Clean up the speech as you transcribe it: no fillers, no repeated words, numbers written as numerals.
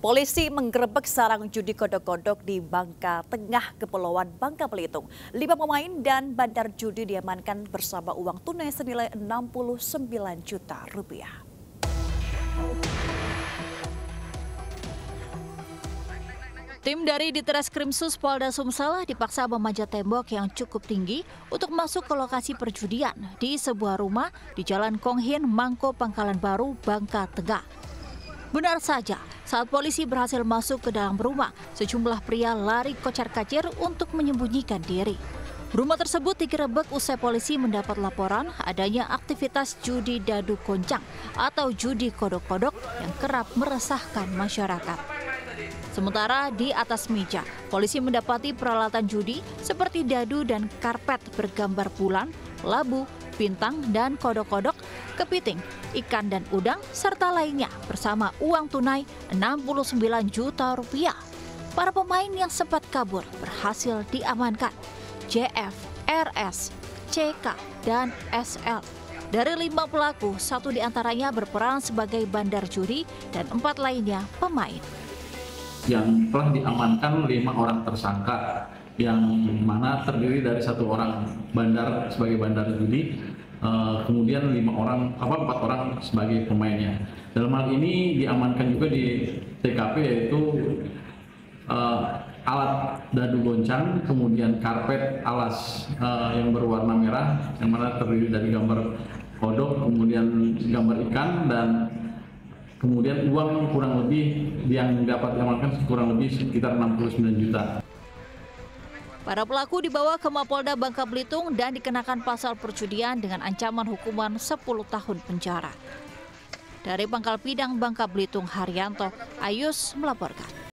Polisi menggerebek sarang judi kodok-kodok di Bangka Tengah, Kepulauan Bangka Belitung. 5 pemain dan bandar judi diamankan bersama uang tunai senilai 69 juta rupiah. Tim dari Ditreskrimsus Polda Sumsel dipaksa memanjat tembok yang cukup tinggi untuk masuk ke lokasi perjudian di sebuah rumah di Jalan Konghin, Mangko, Pangkalan Baru, Bangka Tengah. Benar saja, saat polisi berhasil masuk ke dalam rumah, sejumlah pria lari kocar-kacir untuk menyembunyikan diri. Rumah tersebut digerebek usai polisi mendapat laporan adanya aktivitas judi dadu koncang atau judi kodok-kodok yang kerap meresahkan masyarakat. Sementara di atas meja, polisi mendapati peralatan judi seperti dadu dan karpet bergambar bulan, labu, bintang, dan kodok-kodok, kepiting, ikan dan udang, serta lainnya bersama uang tunai 69 juta rupiah. Para pemain yang sempat kabur berhasil diamankan. JF, RS, CK, dan SL. Dari 5 pelaku, 1 diantaranya berperan sebagai bandar judi dan 4 lainnya pemain. Yang telah diamankan 5 orang tersangka, yang mana terdiri dari 1 orang bandar sebagai bandar judi, kemudian 4 orang sebagai pemainnya. Dalam hal ini diamankan juga di TKP yaitu alat dadu goncang, kemudian karpet alas yang berwarna merah, yang mana terdiri dari gambar kodok, kemudian gambar ikan, dan kemudian uang kurang lebih yang dapat diamankan kurang lebih sekitar 69 juta. Para pelaku dibawa ke Mapolda Bangka Belitung dan dikenakan pasal perjudian dengan ancaman hukuman 10 tahun penjara. Dari Pangkal Pinang, Bangka Belitung, Haryanto, Ayus melaporkan.